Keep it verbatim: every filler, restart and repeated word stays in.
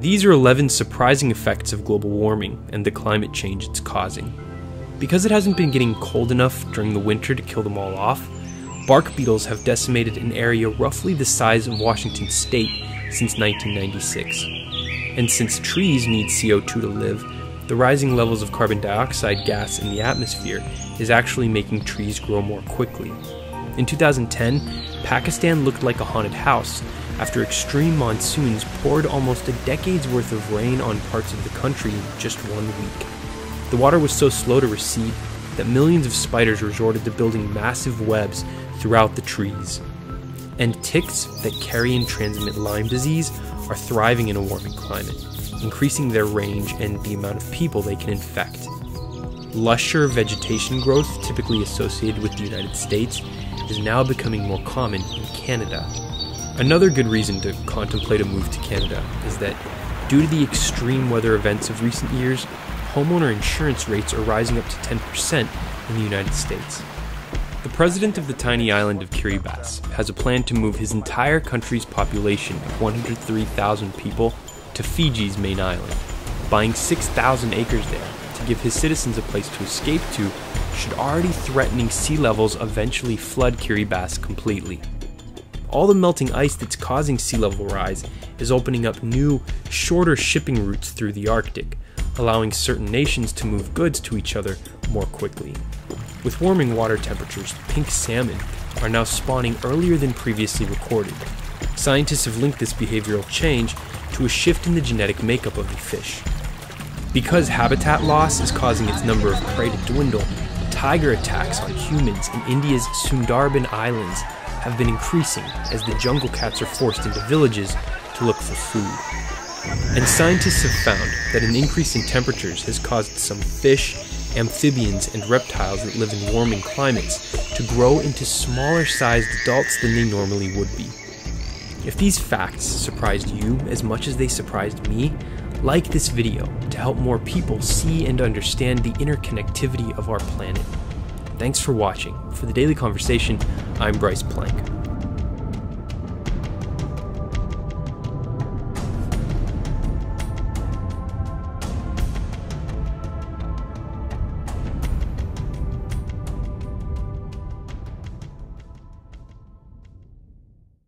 These are eleven surprising effects of global warming and the climate change it's causing. Because it hasn't been getting cold enough during the winter to kill them all off, bark beetles have decimated an area roughly the size of Washington state since nineteen ninety-six. And since trees need C O two to live, the rising levels of carbon dioxide gas in the atmosphere is actually making trees grow more quickly. In two thousand ten, Pakistan looked like a haunted house after extreme monsoons poured almost a decade's worth of rain on parts of the country in just one week. The water was so slow to recede that millions of spiders resorted to building massive webs throughout the trees. And ticks that carry and transmit Lyme disease are thriving in a warming climate, increasing their range and the amount of people they can infect. Lusher vegetation growth, typically associated with the United States, is now becoming more common in Canada. Another good reason to contemplate a move to Canada is that, due to the extreme weather events of recent years, homeowner insurance rates are rising up to ten percent in the United States. The president of the tiny island of Kiribati has a plan to move his entire country's population of one hundred three thousand people to Fiji's main island, buying six thousand acres there to give his citizens a place to escape to should already threatening sea levels eventually flood Kiribati completely. All the melting ice that's causing sea level rise is opening up new, shorter shipping routes through the Arctic, allowing certain nations to move goods to each other more quickly. With warming water temperatures, pink salmon are now spawning earlier than previously recorded. Scientists have linked this behavioral change to a shift in the genetic makeup of the fish. Because habitat loss is causing its number of prey to dwindle, tiger attacks on humans in India's Sundarban Islands have been increasing as the jungle cats are forced into villages to look for food. And scientists have found that an increase in temperatures has caused some fish, amphibians, and reptiles that live in warming climates to grow into smaller sized adults than they normally would be. If these facts surprised you as much as they surprised me, like this video to help more people see and understand the interconnectivity of our planet. Thanks for watching. For the Daily Conversation, I'm Bryce Plank.